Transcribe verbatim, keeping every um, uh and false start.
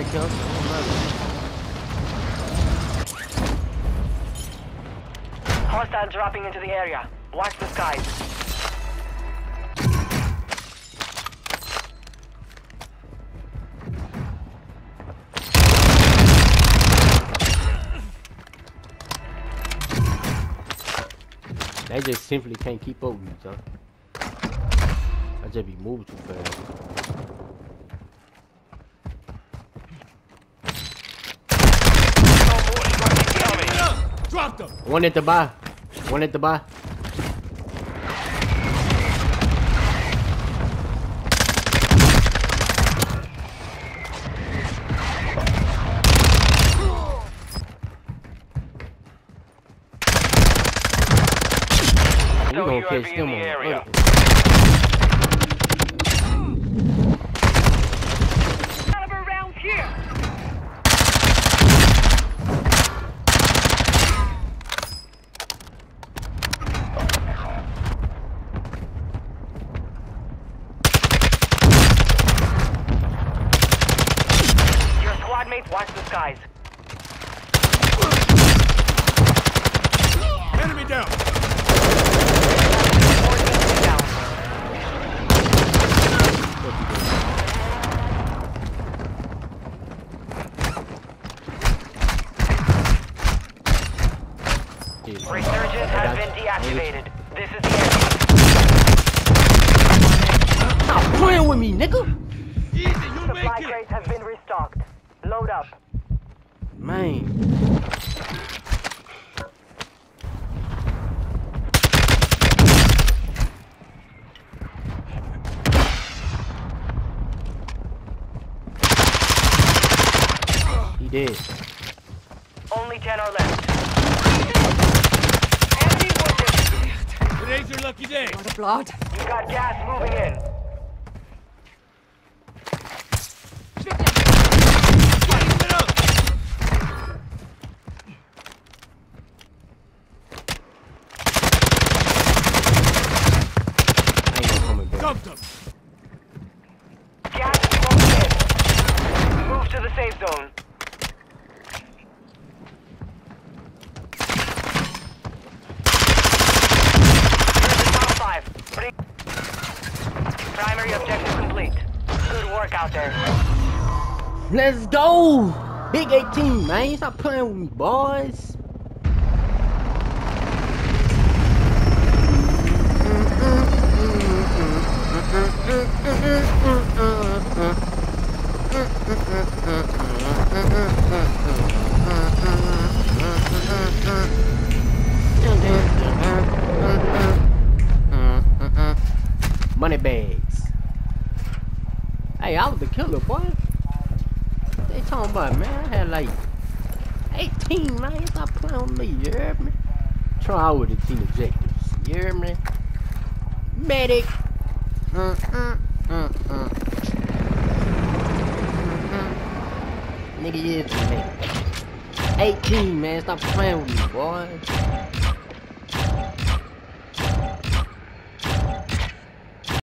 jump. Hostile dropping into the area. Watch the skies. They just simply can't keep up with me, son. I just be moving too fast. Drop them. One at the bar. One at the bar. We gonna catch them on the area. Caliber rounds here. Your squad mates watch the skies. Enemy down. Resurgence has been deactivated. This is the end. Stop playing with me, nigga. Easy, you Supply make it. crates have been restocked. Load up. Man. He did. Only ten are left. Enemy wounded. Today's your lucky day. Not a blood. You got gas moving in. Lighten it up. I ain't no coming back. Dumped them. Gas is moving in. Move to the safe zone. Five. Primary objective complete. Good work out there. Let's go! Big eighteen, man. Stop playing with me, boys. Money bags. Hey, I was the killer, boy. What they talking about, man? I had like eighteen, man. Stop playing with me, you hear me? Try out with the team objectives, you hear me? Medic. Uh, uh, uh, uh. Nigga, yeah, it's a medic. eighteen, man. Stop playing with me, boy.